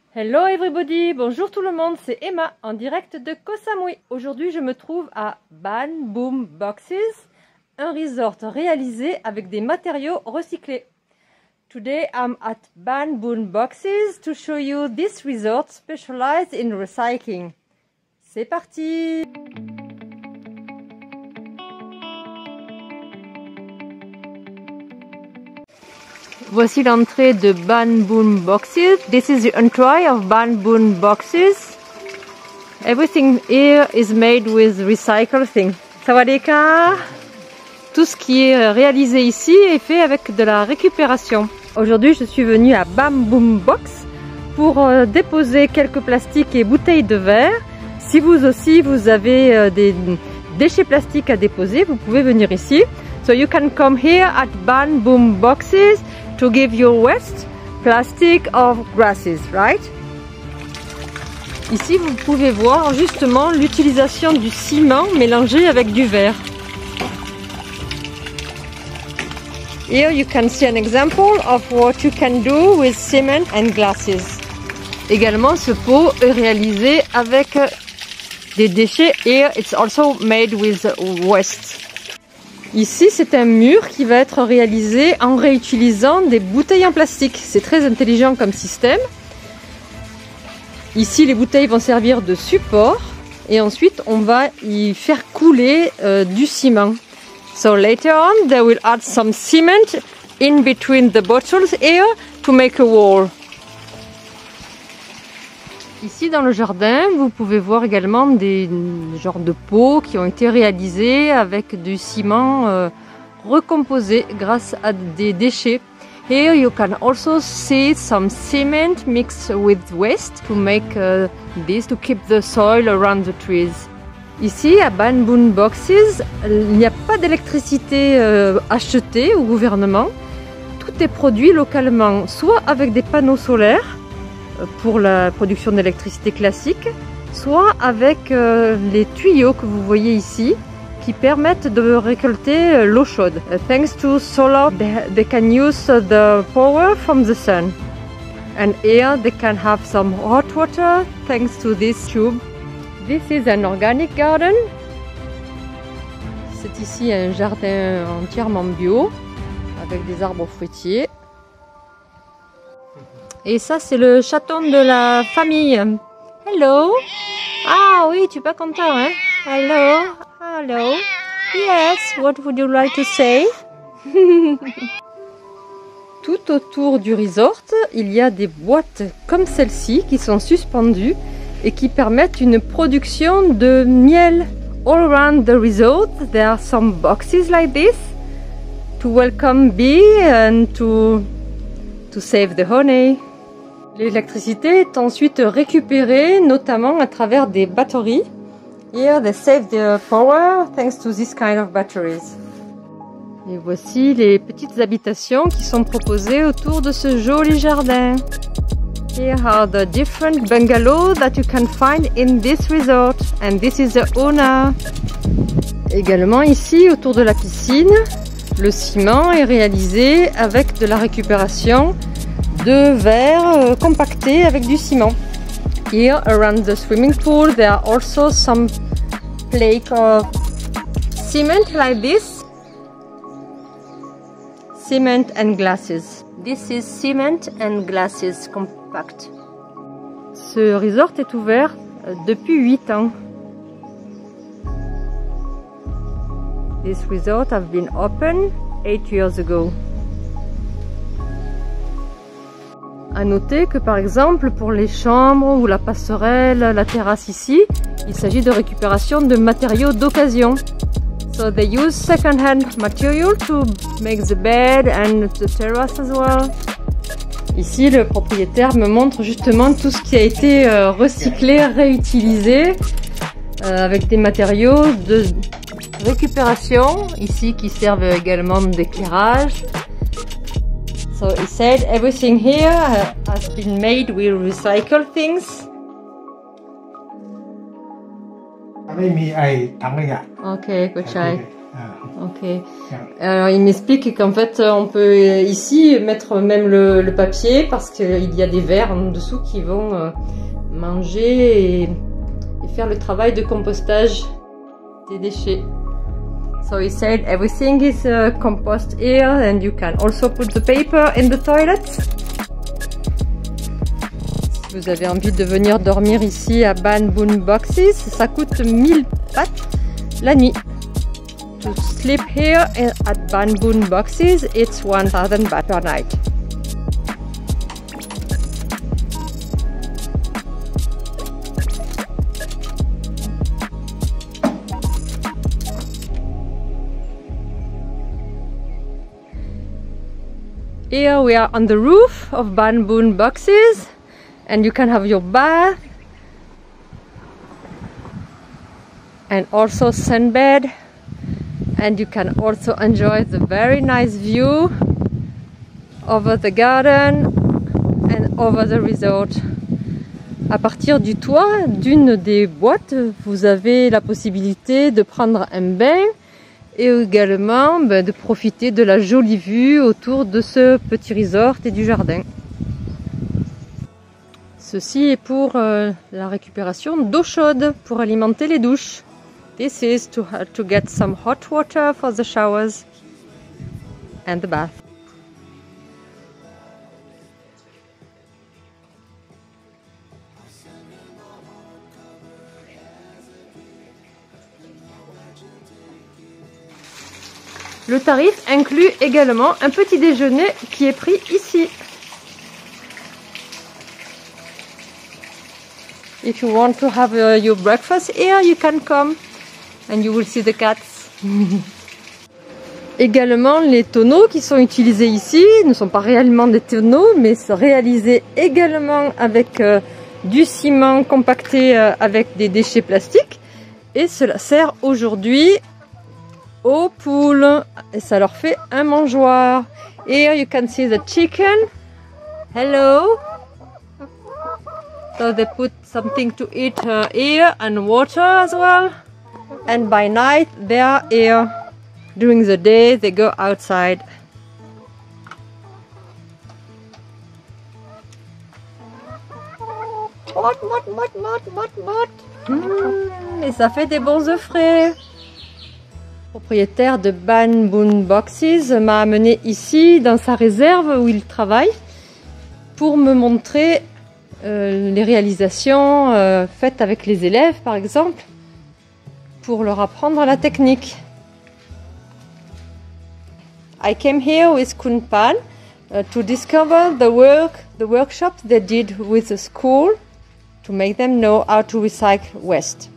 Hello everybody, bonjour tout le monde, c'est Emma en direct de Koh Samui. Aujourd'hui je me trouve à Ban Boom Boxes, un resort réalisé avec des matériaux recyclés. Today I'm at Ban Boom Boxes to show you this resort specialized in recycling. C'est parti! Voici l'entrée de Ban Boom Boxes. This is the entry of Ban Boom Boxes. Everything here is made with recycled things. Sawadika! Tout ce qui est réalisé ici est fait avec de la récupération. Aujourd'hui, je suis venue à Ban Boom Box pour déposer quelques plastiques et bouteilles de verre. Si vous aussi vous avez des déchets plastiques à déposer, vous pouvez venir ici. So you can come here at Ban Boom Boxes to give your waste, plastic or grasses, right? Ici, vous pouvez voir justement l'utilisation du ciment mélangé avec du verre. Here you can see an example of what you can do with cement and glasses. Également, ce pot est réalisé avec des déchets. Here it's also made with waste. Ici, c'est un mur qui va être réalisé en réutilisant des bouteilles en plastique. C'est très intelligent comme système. Ici, les bouteilles vont servir de support et ensuite, on va y faire couler du ciment. So later on, they will add some cement in between the bottles here to make a wall. Ici dans le jardin, vous pouvez voir également des genres de pots qui ont été réalisés avec du ciment recomposé grâce à des déchets. Here you can also see some cement mixed with waste to make this to keep the soil around the trees. Ici à Ban Boom Boxes, il n'y a pas d'électricité achetée au gouvernement. Tout est produit localement, soit avec des panneaux solaires pour la production d'électricité classique, soit avec les tuyaux que vous voyez ici qui permettent de récolter l'eau chaude. Thanks to solar, they can use the power from the sun. And here they can have some hot water thanks to this tube. This is an organic garden. C'est ici un jardin entièrement bio avec des arbres fruitiers. Et ça, c'est le chaton de la famille. Hello. Ah oui, tu es pas content, hein? Hello. Hello. Yes, what would you like to say? Tout autour du resort, il y a des boîtes comme celle-ci qui sont suspendues et qui permettent une production de miel. All around the resort, there are some boxes like this to welcome bees and to save the honey. L'électricité est ensuite récupérée, notamment à travers des batteries. Here they save the power thanks to this kind of batteries. Et voici les petites habitations qui sont proposées autour de ce joli jardin. Here are the different bungalows that you can find in this resort, and this is the owner. Également ici, autour de la piscine, le ciment est réalisé avec de la récupération de verre compacté avec du ciment. Here around the swimming pool there are also some flakes of cement like this. Cement and glasses. This is cement and glasses compact. Ce resort est ouvert depuis 8 ans. This resort has been open 8 years ago. À noter que par exemple pour les chambres ou la passerelle, la terrasse ici, il s'agit de récupération de matériaux d'occasion. So they use second-hand material to make the bed and the terrace as well. Ici, le propriétaire me montre justement tout ce qui a été recyclé, réutilisé avec des matériaux de récupération ici qui servent également d'éclairage. So he said everything here has been made with recycled things. ไม่มีไอ้ถังขยะ Okay, good try. Ok. Alors il m'explique qu'en fait on peut ici mettre même le papier parce qu'il y a des vers en dessous qui vont manger et faire le travail de compostage des déchets. So he said everything is compost here and you can also put the paper in the toilets. Si vous avez envie de venir dormir ici à Ban Boon Boxes, ça coûte 1000 bahts la nuit. To sleep here at Ban Boon Boxes, it's 1000 baht per night. Here we are on the roof of Ban Boon Boxes and you can have your bath and also sunbed, and you can also enjoy the very nice view over the garden and over the resort. À partir du toit d'une des boîtes, vous avez la possibilité de prendre un bain et également de profiter de la jolie vue autour de ce petit resort et du jardin. Ceci est pour la récupération d'eau chaude pour alimenter les douches. This is to get some hot water for the showers and the bath. Le tarif inclut également un petit déjeuner qui est pris ici. If you want to have your breakfast here, you can come and you will see the cats. Également, les tonneaux qui sont utilisés ici ne sont pas réellement des tonneaux, mais sont réalisés également avec du ciment compacté avec des déchets plastiques. Et cela sert aujourd'hui aux poules et ça leur fait un mangeoir. Here you can see the chicken. Hello. So they put something to eat here and water as well. And by night they are here. During the day they go outside. Et ça fait des bons œufs frais. Le propriétaire de Ban Boon Boxes m'a amené ici dans sa réserve où il travaille pour me montrer les réalisations faites avec les élèves par exemple, pour leur apprendre la technique. I came here with Khun Pan to discover the workshop they did with the school to make them know how to recycle waste.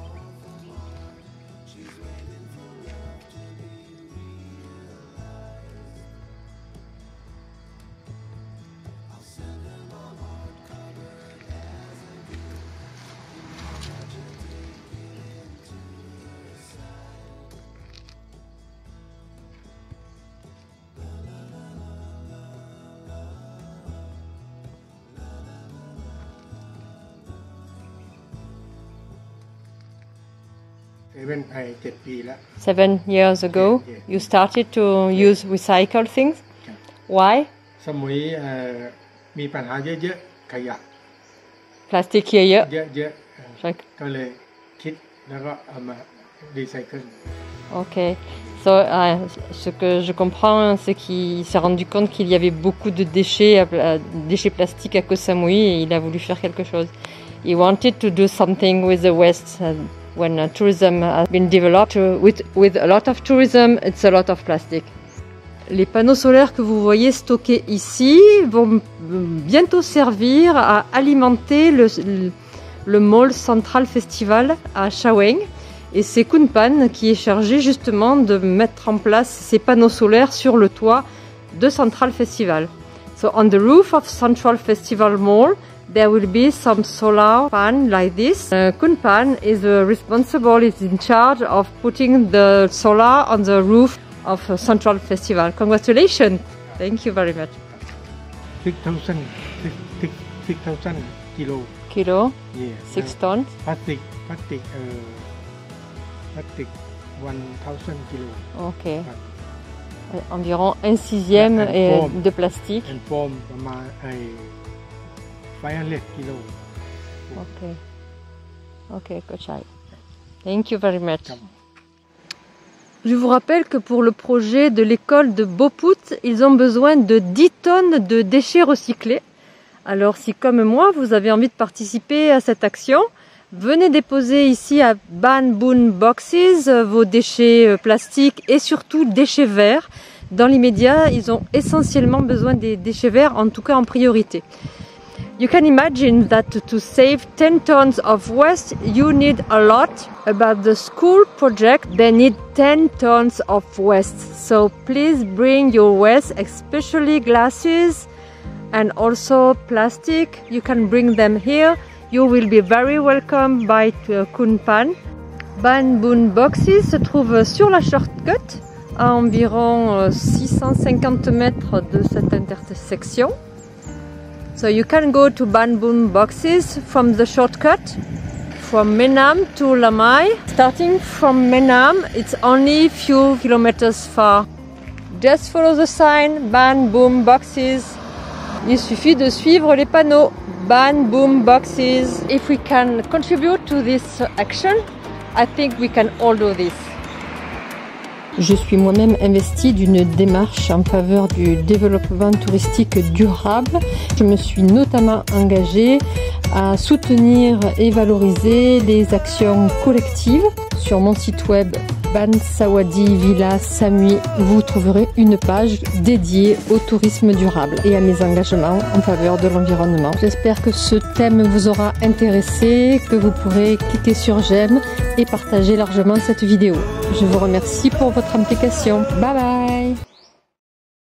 Even 7 ปีแล้ว 7 years ago, you started to use recycled things. Why? สมุยมีปัญหาเยอะๆขยะ Plastic here, เยอะ ก็เลยคิดแล้วก็เอามารีไซเคิล Ok. So, ce que je comprends, c'est qu'il s'est rendu compte qu'il y avait beaucoup de déchets plastiques à Koh Samui et il a voulu faire quelque chose. He wanted to do something with the waste. When tourism has been developed, with a lot of tourism, it's a lot of plastic. Les panneaux solaires que vous voyez stockés ici vont bientôt servir à alimenter le Mall Central Festival à Chaweng. Et c'est Khun Pan qui est chargé justement de mettre en place ces panneaux solaires sur le toit de Central Festival. So on the roof of Central Festival Mall, there will be some solar pan like this. Khun Pan is responsible, is in charge of putting the solar on the roof of Central Festival. Congratulations! Thank you very much. 6,000 กิโล Kilo, 6 tons. พลาสติก 1,000 kilos. Ok. Environ 1/6 de plastique. And foam ประมาณ500 kilos. Ok. Ok, Kochai. Thank you very much. Je vous rappelle que pour le projet de l'école de Boput, ils ont besoin de 10 tonnes de déchets recyclés. Alors si comme moi, vous avez envie de participer à cette action, venez déposer ici à Ban Boon Boxes vos déchets plastiques et surtout déchets verts. Dans l'immédiat, ils ont essentiellement besoin des déchets verts, en tout cas en priorité. You can imagine that to save 10 tons of waste, you need a lot. About the school project, they need 10 tons of waste. So please bring your waste, especially glasses and also plastic. You can bring them here. You will be very welcome by Khun Pan. Ban Boon Boxes se trouve sur la shortcut, à environ 650 mètres de cette intersection. So you can go to Ban Boon Boxes from the shortcut from Menam to Lamai. Starting from Menam, it's only a few kilometers far. Just follow the sign Ban Boon Boxes. Il suffit de suivre les panneaux Ban Boon Boxes. If we can contribute to this action, I think we can all do this. Je suis moi-même investie d'une démarche en faveur du développement touristique durable. Je me suis notamment engagée à soutenir et valoriser les actions collectives. Sur mon site web Bansawadi Villa Samui, vous trouverez une page dédiée au tourisme durable et à mes engagements en faveur de l'environnement. J'espère que ce thème vous aura intéressé, que vous pourrez cliquer sur j'aime et partager largement cette vidéo. Je vous remercie pour votre implication. Bye bye!